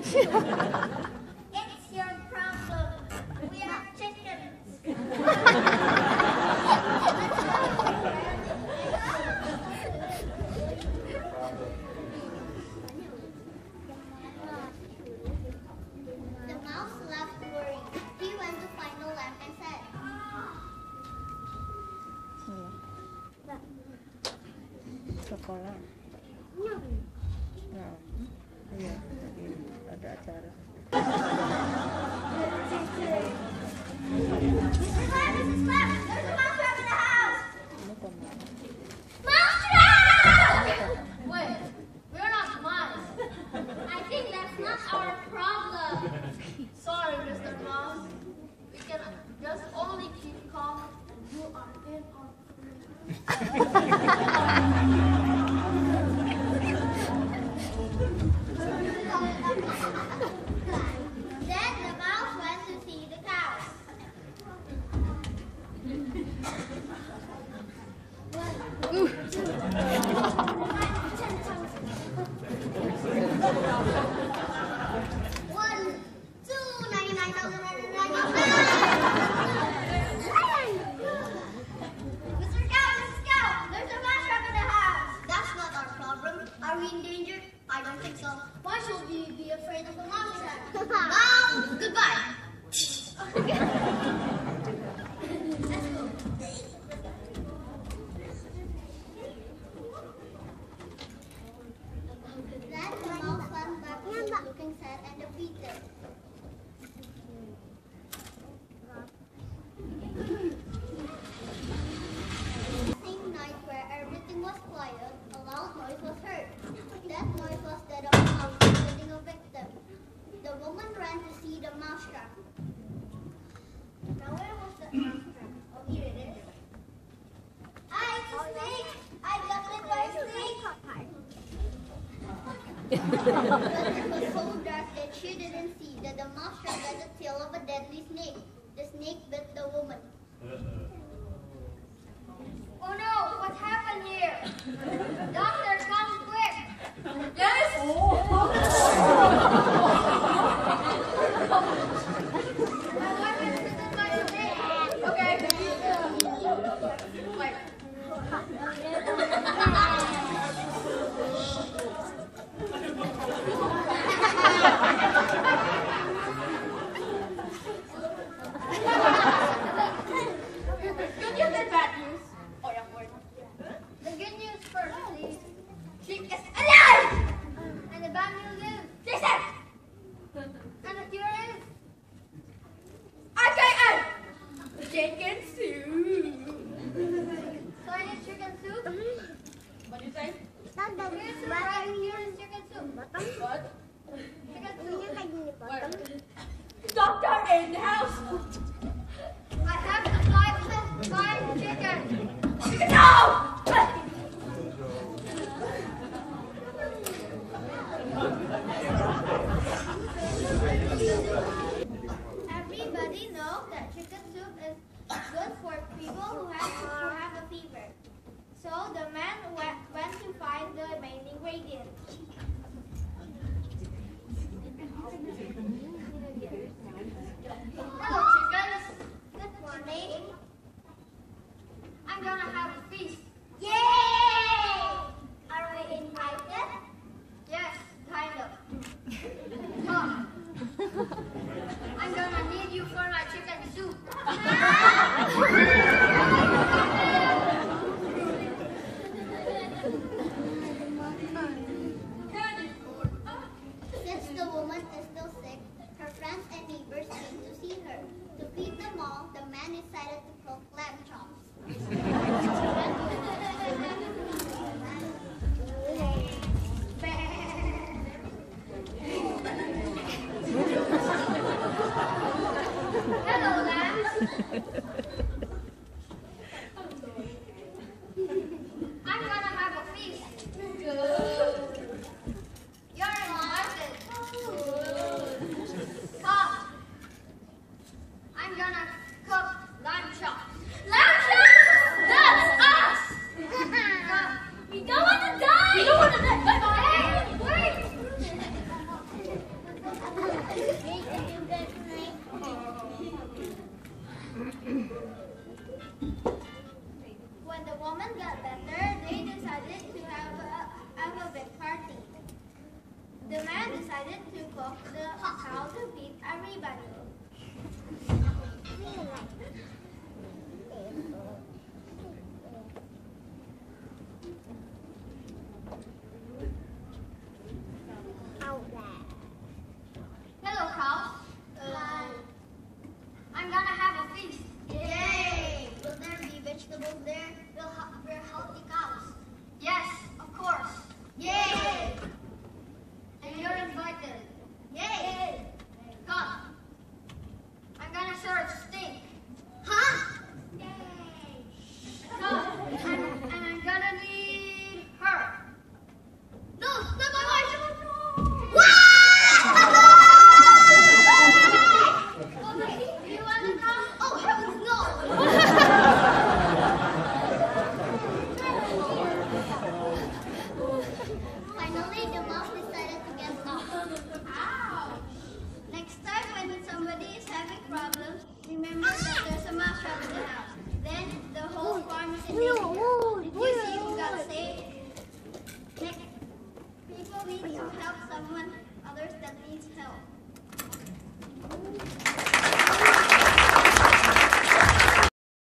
It's your problem. We are chickens. The mouse left worrying. He went to find the lamp and said, Sekolah. Nah, iya, lagi ada acara. Mrs. Clem, Mrs. Clem, there's a mouse trap in the house. Ini kemana? Mouse trap! Wait, we're not mice. I think that's not our problem. Sorry, Mr. Mouse. We can just only keep calm. You are in our Then the mouse went to see the cows. One, two, 99,999. Mr. Cow, Mrs. Cow, there's a mouse trap in the house. That's not our problem. Are we in danger? I don't think so. Why should we be afraid of a mouse trap? Now, goodbye. Let's go. Then the mouse went back home looking sad and defeated. Same night where everything was quiet, a loud noise was heard. That noise was that of a mouse getting a victim. The woman ran to see the mouse trap. Now where was the mouse trap? Oh, here it is. It's a snake! I got bit by a snake! But it was so dark that she didn't see that the mouse trap had the tail of a deadly snake. The snake bit the woman. Oh no! What happened here? Doctor, come quick! Yes! My wife is bitten by a snake. Okay. Wait. Good news and bad news. Oh, yeah, wait. The good news first, please. She is alive! And the bad news is, She's dead! and the cure is, AKA chicken soup. so I need chicken soup? What do you say? Chicken soup, right? Here is chicken soup. What? Chicken soup. Where? Doctor in the house. I have to buy chicken. No! Everybody knows that chicken soup is good for people who have a fever. So the man went to find the main ingredient. Hello, chickens. Good morning. I'm gonna have a feast. Yay! Are we invited? Yes, kind of. Come. I'm gonna need you for my chicken soup. decided to cook the cow to feed everybody. Hello, cows. I'm gonna have a feast. Yay! Will there be vegetables there? We're healthy cows. Yes, of course. Yay! And you're invited. Yay! Come. I'm gonna serve steak. Huh? Come. And I'm gonna need her. No, not my wife! Okay, do you want to come? Oh, heavens no! Finally, the mouse decided to get up. Ouch. Next time when somebody is having problems, remember that there's a mouse trap in the house. Then the whole farm is in danger. Did you see who got saved? Next, people need to help someone others that needs help.